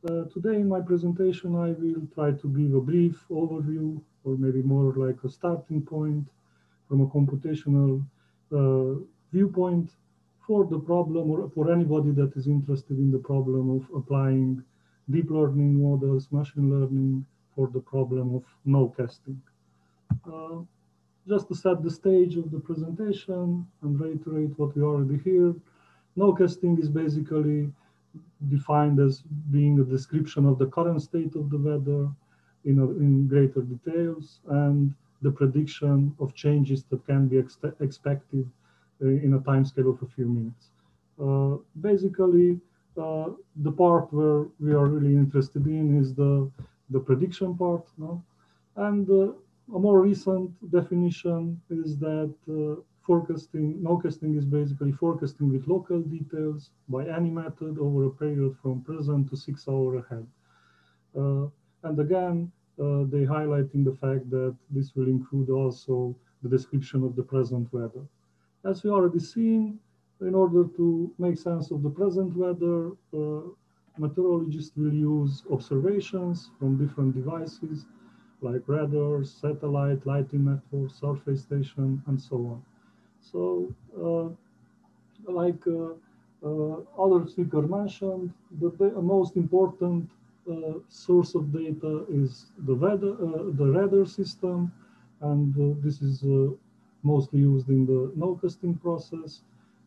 Today in my presentation, I will try to give a brief overview, or maybe more like a starting point from a computational viewpoint for the problem, or for anybody that is interested in the problem of applying deep learning models, machine learning, for the problem of nowcasting. Uh, just to set the stage of the presentation and reiterate what we already heard, nowcasting is basically defined as being a description of the current state of the weather in greater details, and the prediction of changes that can be expected in a time scale of a few minutes. Basically, the part where we are really interested in is the prediction part, no? And a more recent definition is that nowcasting is basically forecasting with local details by any method over a period from present to 6 hours ahead. And again, they highlighting the fact that this will include also the description of the present weather. As we already seen, in order to make sense of the present weather, meteorologists will use observations from different devices like radars, satellite, lighting networks, surface station, and so on. So, like other speaker mentioned, the most important source of data is the radar system, and this is mostly used in the nowcasting process.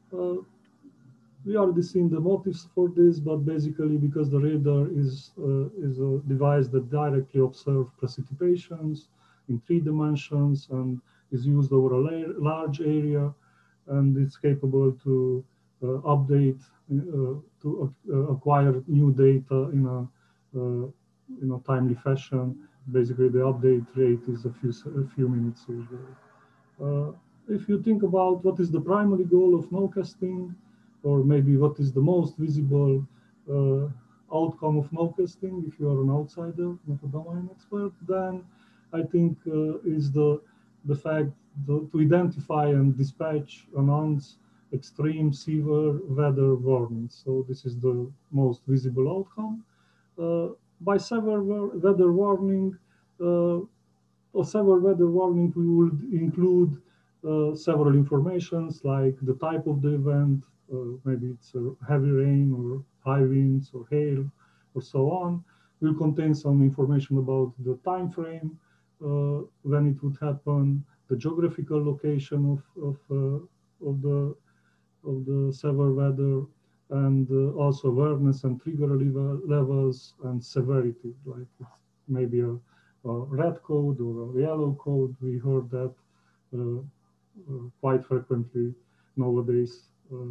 We already seen the motives for this, but basically because the radar is a device that directly observes precipitations in 3 dimensions and is used over a large area, and it's capable to update, to acquire new data in a timely fashion. Basically, the update rate is a few minutes usually. If you think about what is the primary goal of nowcasting, or maybe what is the most visible outcome of nowcasting, if you are an outsider, not a domain expert, then I think is the fact to identify and dispatch, announce extreme severe weather warnings. So this is the most visible outcome. By severe weather warning, or severe weather warning, we would include several informations like the type of the event, maybe it's a heavy rain or high winds or hail or so on. Will contain some information about the time frame when it would happen, the geographical location of the severe weather, and also awareness and trigger levels and severity, like it's maybe a red code or a yellow code. We heard that quite frequently nowadays,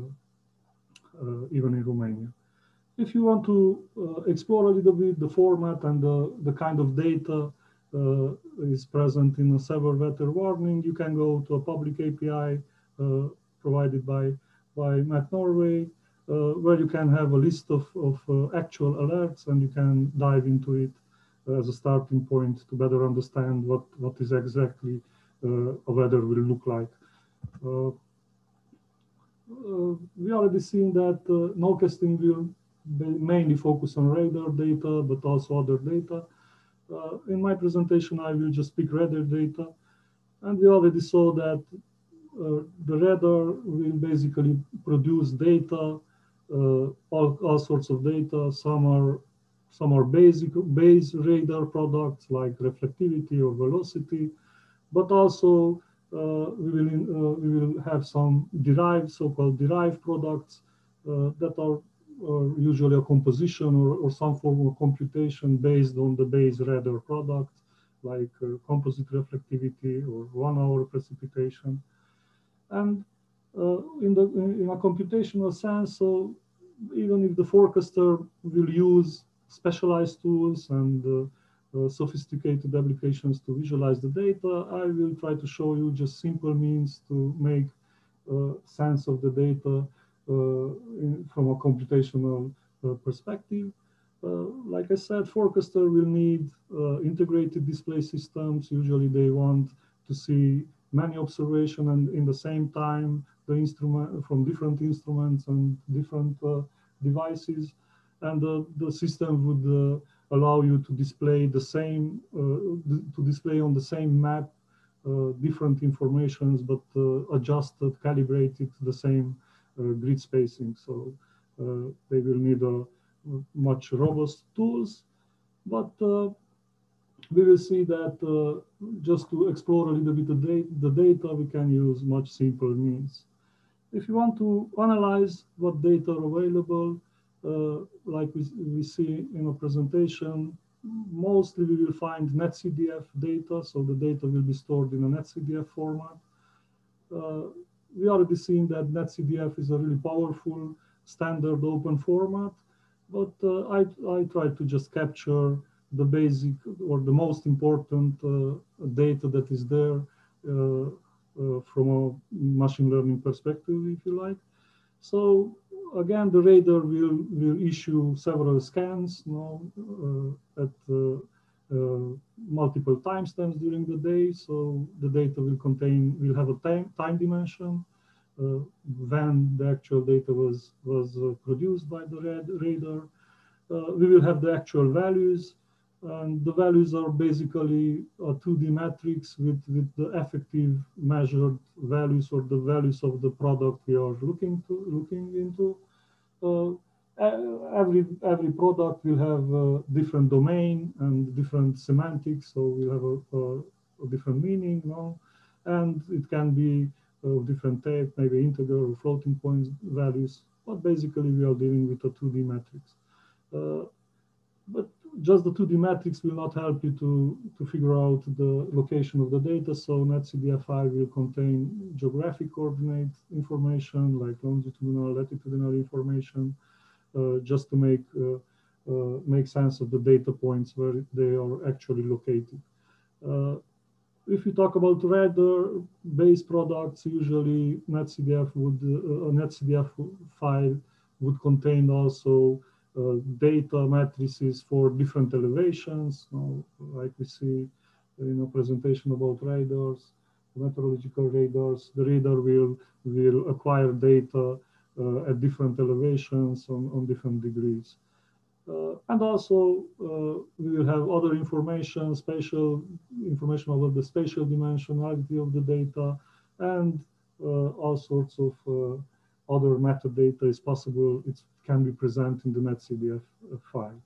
even in Romania. If you want to explore a little bit the format and the kind of data is present in a severe weather warning, you can go to a public API provided by Met Norway, where you can have a list of actual alerts, and you can dive into it as a starting point to better understand what is exactly a weather will look like. We already seen that nowcasting will mainly focus on radar data, but also other data. In my presentation, I will just pick radar data, and we already saw that the radar will basically produce data, all sorts of data. Some are base radar products like reflectivity or velocity, but also we will have some so-called derived products that are usually a composition or some form of computation based on the base radar product, like composite reflectivity or 1 hour precipitation. And in a computational sense, so even if the forecaster will use specialized tools and sophisticated applications to visualize the data, I will try to show you just simple means to make sense of the data from a computational perspective. Like I said, forecaster will need integrated display systems. Usually they want to see many observations and in the same time the instrument from different instruments and different devices. and the system would allow you to display the same, to display on the same map different informations, but adjusted, calibrated to the same grid spacing. So they will need a much robust tools, but we will see that just to explore a little bit the data, we can use much simpler means. If you want to analyze what data are available, like we see in a presentation, mostly we will find netcdf data, so the data will be stored in a netcdf format. We already seen that netcdf is a really powerful standard open format, but I try to just capture the basic or the most important data that is there from a machine learning perspective, if you like. So again, the radar will issue several scans, at multiple timestamps during the day. So the data will have a time dimension when the actual data was produced by the radar. We will have the actual values, and the values are basically a 2D matrix with the effective measured values or the values of the product we are looking into. Every product will have a different domain and different semantics, so we'll have a different meaning, and it can be of different type, maybe integer or floating point values, but basically we are dealing with a 2D matrix. But just the 2D matrix will not help you to figure out the location of the data. So netcdf will contain geographic coordinate information like longitudinal, latitudinal information, just to make sense of the data points where they are actually located. If you talk about radar-based products, usually netcdf a netcdf file would contain also data matrices for different elevations, like we see in a presentation about radars, meteorological radars. The radar will acquire data at different elevations on different degrees. And also we will have other information, spatial information about the spatial dimensionality of the data, and all sorts of other metadata is possible. It can be present in the netcdf file.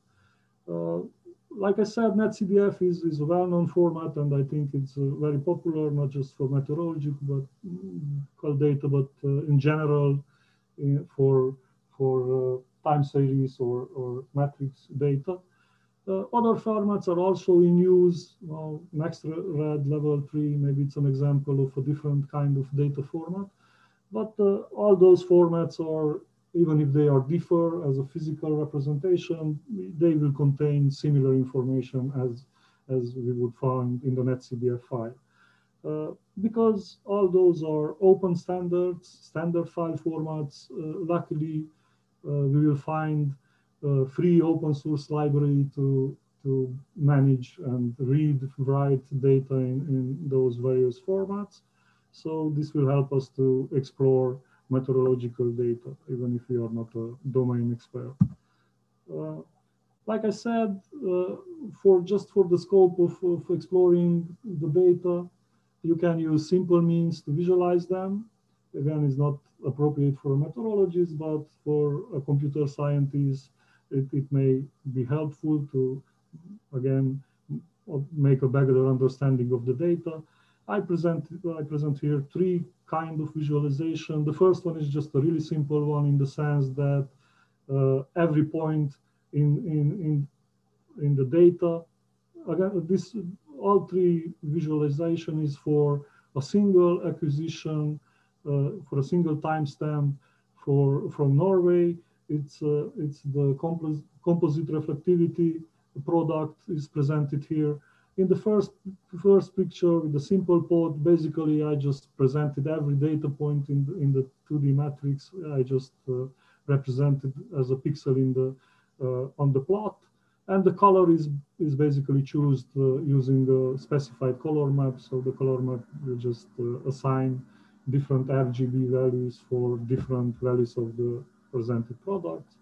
Like I said, netcdf is a well-known format, and I think it's very popular, not just for meteorological but data, but in general for time series or matrix data. Other formats are also in use. Nextred level 3, maybe it's an example of a different kind of data format. But all those formats are, even if they are differ as a physical representation, they will contain similar information as we would find in the netcdf file. Because all those are open standards, standard file formats, luckily we will find free open source library to manage and read, write data in those various formats. So this will help us to explore meteorological data, even if we are not a domain expert. Like I said, for the scope of exploring the data, you can use simple means to visualize them. Again, it's not appropriate for a meteorologist, but for a computer scientist, it may be helpful to, again, make a better understanding of the data. I present here three kind of visualization. The first one is just a really simple one in the sense that every point in the data, again, all three visualization is for a single acquisition, for a single timestamp from Norway. It's the composite reflectivity product is presented here. In the first picture with the simple plot, basically I just presented every data point in the 2D matrix. I just represented as a pixel in the on the plot, and the color is basically chosen using a specified color map. So the color map will just assign different RGB values for different values of the presented product.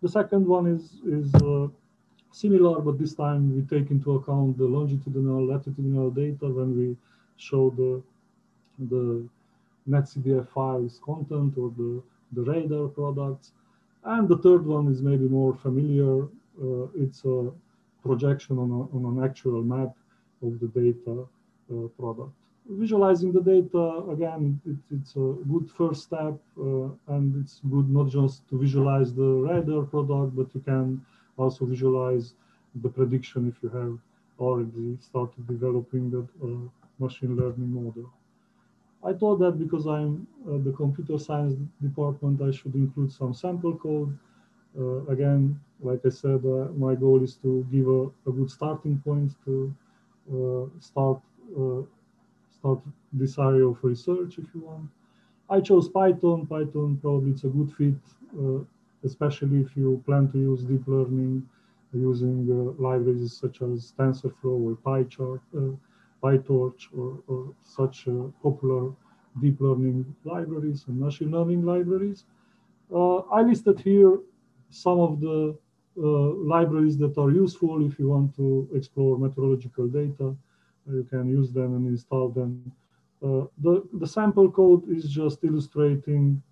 The second one is similar, but this time we take into account the longitudinal, latitudinal data when we show the netcdf files content or the radar products. And the third one is maybe more familiar. It's a projection on an actual map of the data product. Visualizing the data, again, it's a good first step, and it's good not just to visualize the radar product, but you can also visualize the prediction if you have already started developing the machine learning model. I thought that because I'm the computer science department, I should include some sample code. Again, like I said, my goal is to give a good starting point to start this area of research, if you want. I chose Python. Python probably it's a good fit, especially if you plan to use deep learning using libraries such as TensorFlow or PyTorch or such popular deep learning libraries and machine learning libraries. I listed here some of the libraries that are useful if you want to explore meteorological data. You can use them and install them. The sample code is just illustrating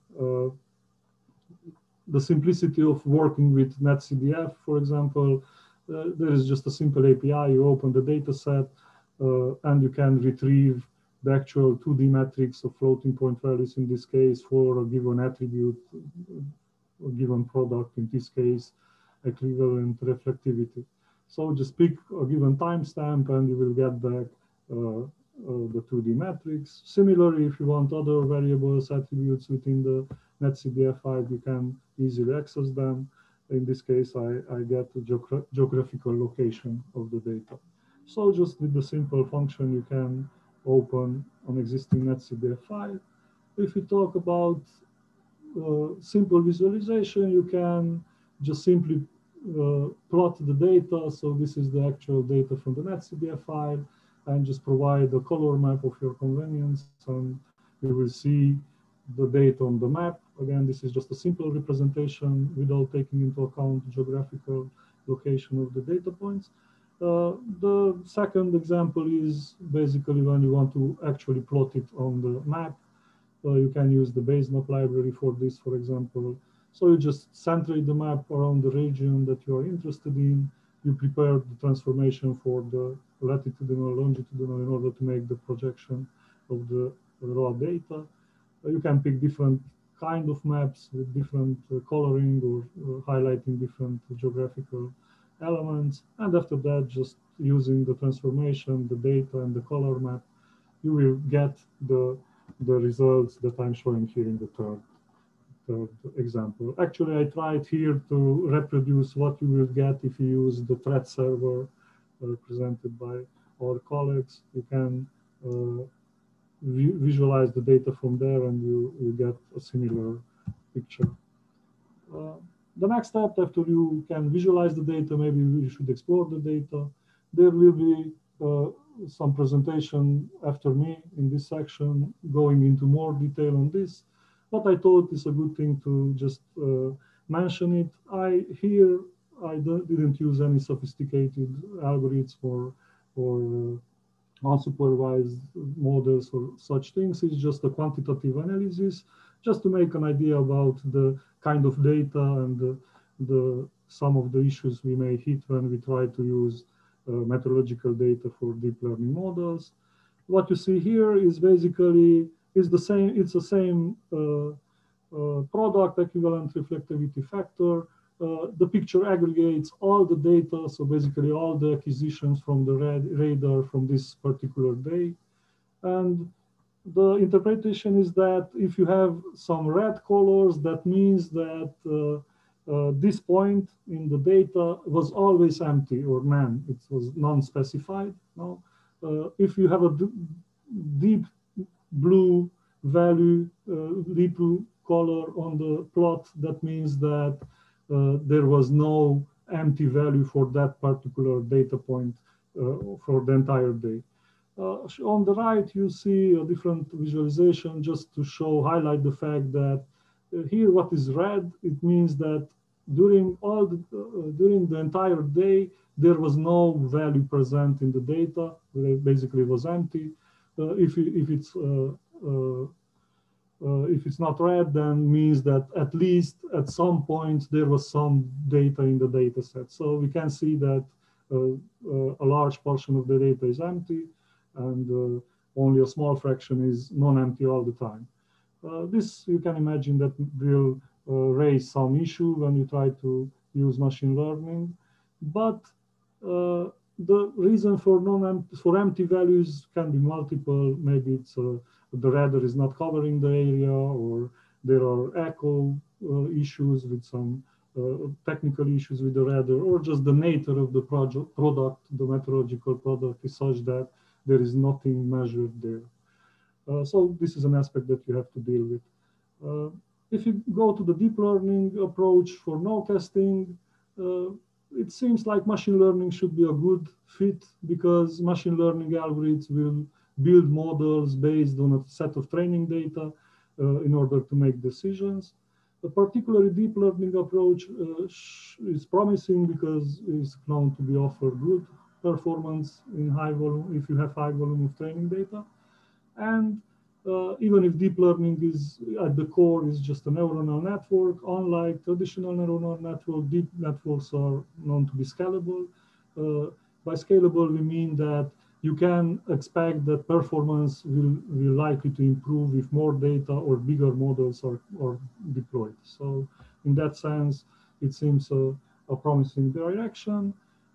the simplicity of working with netcdf. For example, there is just a simple API. You open the data set and you can retrieve the actual 2D metrics of floating point values in this case for a given attribute, a given product, in this case, equivalent reflectivity. So just pick a given timestamp and you will get back the 2D metrics. Similarly, if you want other variables, attributes within the netcdf file, you can easily access them. In this case, I get the geographical location of the data. So just with the simple function, you can open an existing netcdf file. If we talk about simple visualization, you can just simply plot the data. So this is the actual data from the netcdf file, and just provide a color map of your convenience, and you will see the data on the map. Again, this is just a simple representation without taking into account the geographical location of the data points. The second example is basically when you want to actually plot it on the map. You can use the base map library for this, for example. So you just centrate the map around the region that you are interested in. You prepare the transformation for the latitudinal, longitudinal in order to make the projection of the raw data. You can pick different kind of maps with different coloring or highlighting different geographical elements. And after that, just using the transformation, the data, and the color map, you will get the results that I'm showing here in the third example. Actually, I tried here to reproduce what you will get if you use the thread server presented by our colleagues. You can visualize the data from there, and you get a similar picture. The next step, after you can visualize the data, maybe you should explore the data. There will be some presentation after me in this section going into more detail on this, but I thought it's a good thing to just mention it. I didn't use any sophisticated algorithms or unsupervised models or such things. It's just a quantitative analysis, just to make an idea about the kind of data and some of the issues we may hit when we try to use meteorological data for deep learning models. What you see here is basically the same. It's the same product equivalent reflectivity factor. The picture aggregates all the data, so basically all the acquisitions from the radar from this particular day. And the interpretation is that if you have some red colors, that means that this point in the data was always empty or none. It was non-specified. No? If you have a deep blue value, deep blue color on the plot, that means that there was no empty value for that particular data point for the entire day. On the right, you see a different visualization just to highlight the fact that here what is red, it means that during the entire day, there was no value present in the data. Basically, it was empty. If it's not red, then means that at least at some point there was some data in the data set. So we can see that a large portion of the data is empty, and only a small fraction is non-empty all the time. This, you can imagine, that will raise some issue when you try to use machine learning. But the reason for empty values can be multiple. Maybe it's the radar is not covering the area, or there are echo issues with some technical issues with the radar, or just the nature of the product, the meteorological product is such that there is nothing measured there. So this is an aspect that you have to deal with. If you go to the deep learning approach for nowcasting, it seems like machine learning should be a good fit, because machine learning algorithms will build models based on a set of training data in order to make decisions. A particularly deep learning approach is promising because it's known to be offer good performance in high volume if you have high volume of training data. And even if deep learning is at the core is just a neuronal network, unlike traditional neuronal network, deep networks are known to be scalable. By scalable, we mean that you can expect that performance will likely to improve if more data or bigger models are deployed. So in that sense, it seems a promising direction.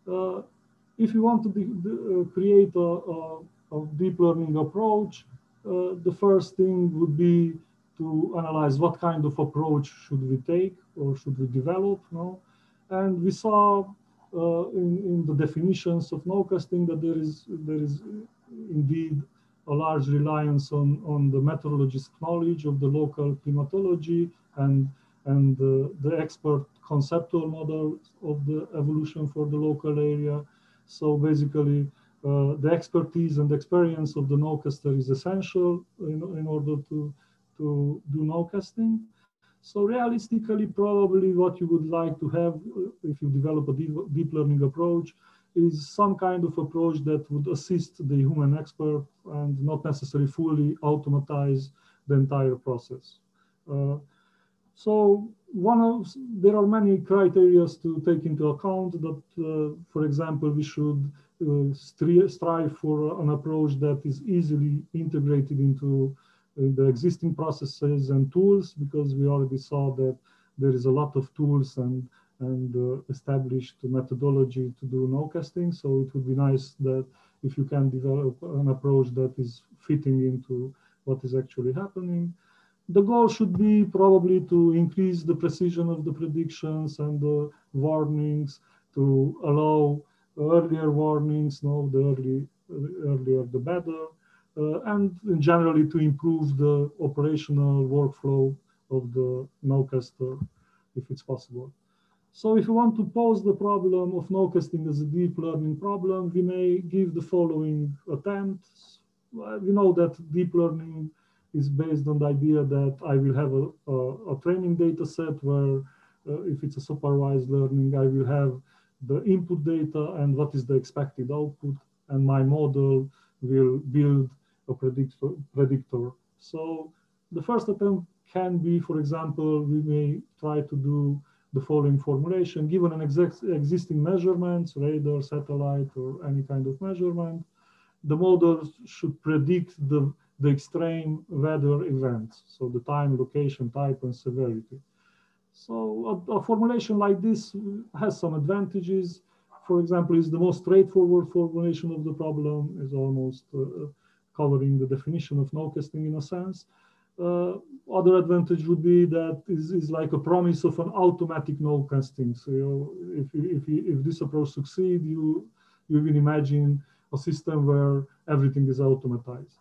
If you want to create a deep learning approach, the first thing would be to analyze what kind of approach should we take or should we develop. No? And we saw in the definitions of nowcasting that there is indeed a large reliance on the meteorologist's knowledge of the local climatology and the expert conceptual model of the evolution for the local area. So basically, the expertise and experience of the nowcaster is essential in order to do nowcasting. So realistically, probably what you would like to have if you develop a deep learning approach is some kind of approach that would assist the human expert and not necessarily fully automatize the entire process. So there are many criteria to take into account that, for example, we should strive for an approach that is easily integrated into the existing processes and tools, because we already saw that there is a lot of tools and established methodology to do nowcasting. So it would be nice that if you can develop an approach that is fitting into what is actually happening. The goal should be probably to increase the precision of the predictions and the warnings, to allow earlier warnings, the earlier the better, and generally to improve the operational workflow of the nowcaster if it's possible. So if you want to pose the problem of nowcasting as a deep learning problem, we may give the following attempts. We know that deep learning is based on the idea that I will have a training data set where if it's a supervised learning, I will have the input data and what is the expected output, and my model will build a predictor. So the first attempt can be, for example, we may try to do the following formulation. Given an existing measurements, radar, satellite, or any kind of measurement, the model should predict the extreme weather events, so the time, location, type, and severity. So a formulation like this has some advantages. For example, it's the most straightforward formulation of the problem, is almost covering the definition of nowcasting in a sense. Other advantage would be that is like a promise of an automatic nowcasting. So if this approach succeeds, you will imagine a system where everything is automatized,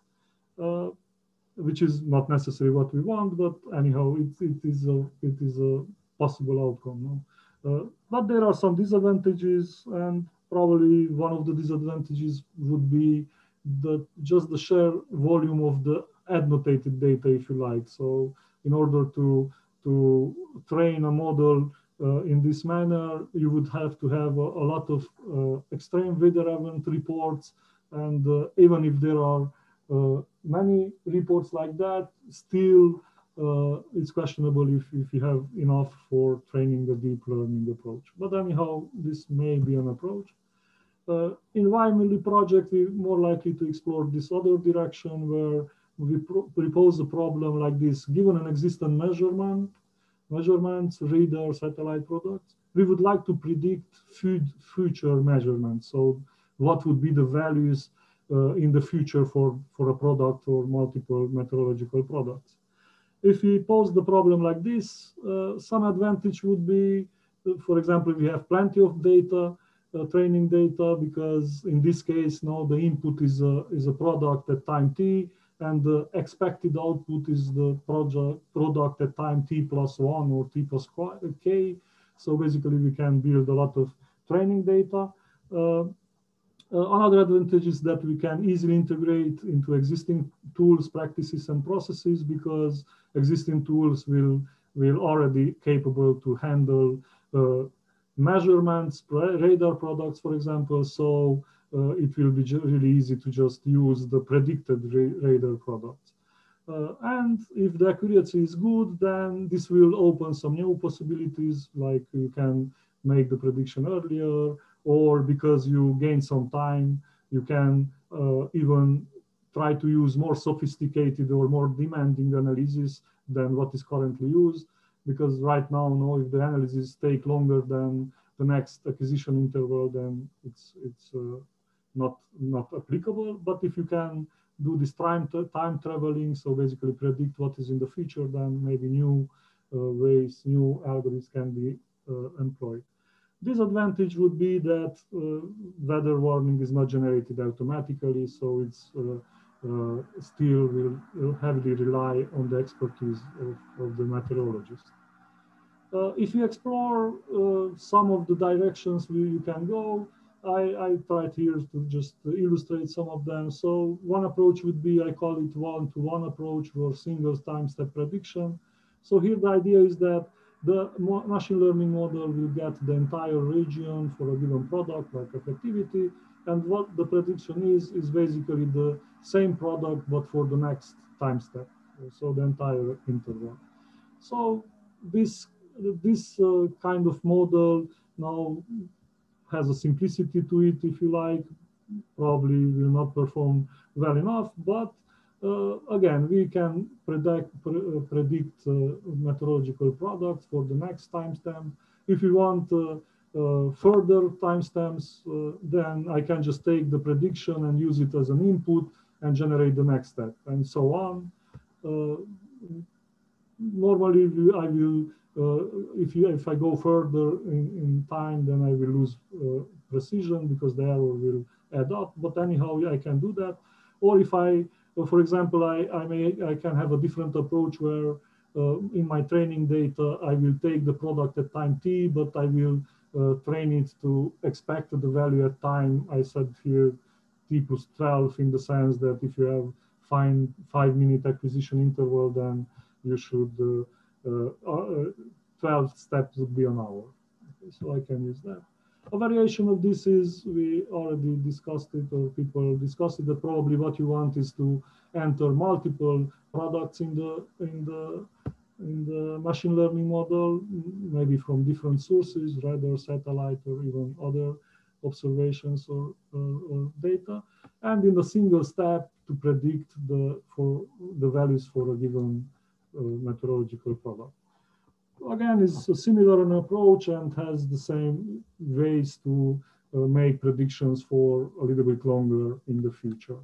which is not necessarily what we want, but anyhow, it is a possible outcome. No? But there are some disadvantages, and probably one of the disadvantages would be just the sheer volume of the annotated data, if you like. So in order to train a model in this manner, you would have to have a lot of extreme weather event reports. And even if there are many reports like that, still it's questionable if you have enough for training the deep learning approach. But anyhow, this may be an approach. Environmentally project, we're more likely to explore this other direction where we propose a problem like this. Given an existing measurements, radar, satellite products, we would like to predict future measurements. So what would be the values in the future for a product or multiple meteorological products? If we pose the problem like this, some advantage would be, for example, we have plenty of data, training data, because in this case, now the input is a product at time t, and the expected output is the product at time t plus 1 or t plus k. So basically, we can build a lot of training data. Another advantage is that we can easily integrate into existing tools, practices, and processes, because existing tools will already capable to handle measurements, radar products, for example. So it will be really easy to just use the predicted radar products. And if the accuracy is good, then this will open some new possibilities, like you can make the prediction earlier, or because you gain some time, you can even try to use more sophisticated or more demanding analysis than what is currently used. Because right now, if the analysis take longer than the next acquisition interval, then it's not applicable. But if you can do this time traveling, so basically predict what is in the future, then maybe new ways, new algorithms can be employed. Disadvantage would be that weather warning is not generated automatically, so it's still will heavily rely on the expertise of the meteorologist. If you explore some of the directions you can go, I tried here to just illustrate some of them. So one approach would be, I call it one-to-one approach, or single time-step prediction. So here the idea is that the machine learning model will get the entire region for a given product, like reflectivity, and what the prediction is basically the same product, but for the next time step, so the entire interval. So this kind of model now has a simplicity to it, if you like. Probably will not perform well enough, but again, we can predict meteorological products for the next timestamp. If you want further timestamps, then I can just take the prediction and use it as an input and generate the next step, and so on. Normally, I will, if I go further in time, then I will lose precision because the error will add up. But anyhow, I can do that. Or if for example, I can have a different approach where in my training data, I will take the product at time t, but I will train it to expect the value at time, I said here, t plus 12, in the sense that if you have 5-minute acquisition interval, then you should 12 steps would be an hour. Okay, so I can use that. A variation of this is, we already discussed it, or people discussed it, that probably what you want is to enter multiple products in the machine learning model, maybe from different sources, radar, satellite, or even other observations or data, and in the single step to predict the values for a given meteorological product. Again, it's a similar an approach and has the same ways to make predictions for a little bit longer in the future.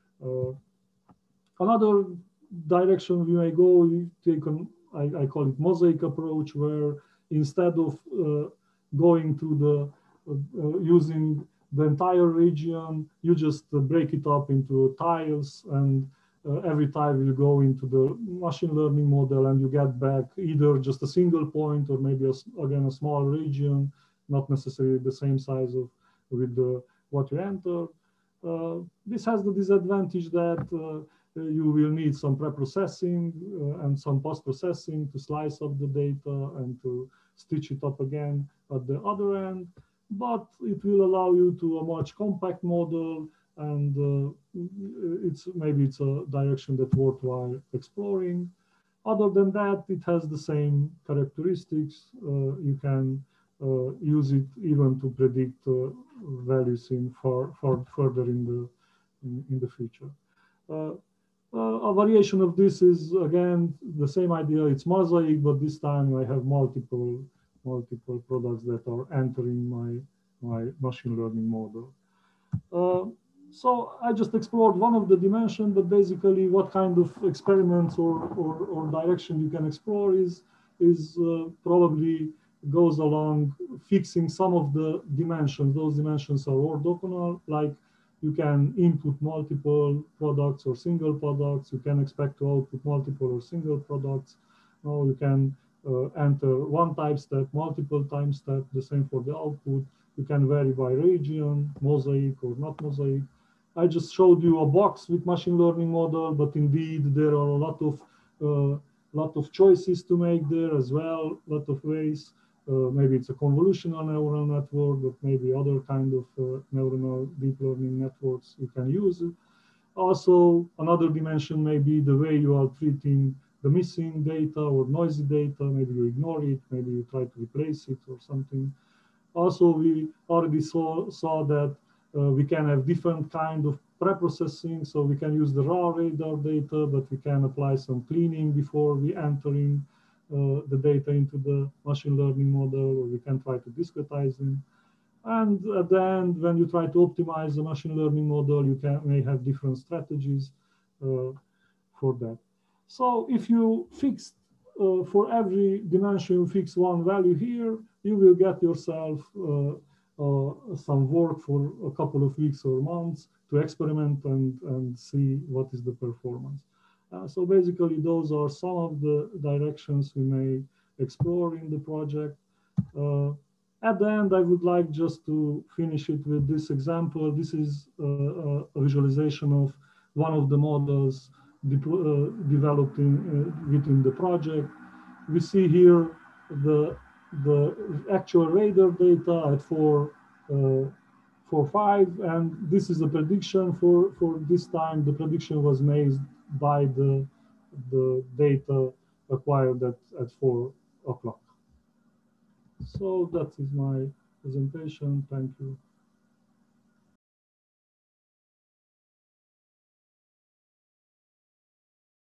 Another direction we may go, we take I call it mosaic approach, where instead of going to the using the entire region, you just break it up into tiles, and every tile will go into the machine learning model, and you get back either just a single point or maybe again a small region, not necessarily the same size of with what you enter. This has the disadvantage that you will need some pre-processing and some post-processing to slice up the data and to stitch it up again at the other end, but it will allow you to a much compact model, and maybe it's a direction that's worthwhile exploring. Other than that, it has the same characteristics. You can use it even to predict values in further in the future. A variation of this is again the same idea. It's mosaic, but this time I have multiple products that are entering my machine learning model. So I just explored one of the dimensions, but basically what kind of experiments or direction you can explore is probably goes along fixing some of the dimensions. Those dimensions are orthogonal, like you can input multiple products or single products. You can expect to output multiple or single products. Or you can enter one type step, multiple time step, the same for the output. You can vary by region, mosaic or not mosaic. I just showed you a box with machine learning model, but indeed there are a lot of choices to make there as well, a lot of ways. Maybe it's a convolutional neural network, but maybe other kind of neuronal deep learning networks you can use. Also, another dimension may be the way you are treating the missing data or noisy data. Maybe you ignore it, maybe you try to replace it or something. Also, we already saw that we can have different kind of preprocessing. So we can use the raw radar data, but we can apply some cleaning before we entering the data into the machine learning model, or we can try to discretize them. And at the end, when you try to optimize the machine learning model, you may have different strategies for that. So if you fix for every dimension, you fix one value here, you will get yourself some work for a couple of weeks or months to experiment and see what is the performance. So basically, those are some of the directions we may explore in the project. At the end, I would like just to finish it with this example. This is a visualization of one of the models developed within the project. We see here the actual radar data at 4.5, and this is a prediction for this time. The prediction was made by the data acquired at 4 o'clock. So that is my presentation. Thank you.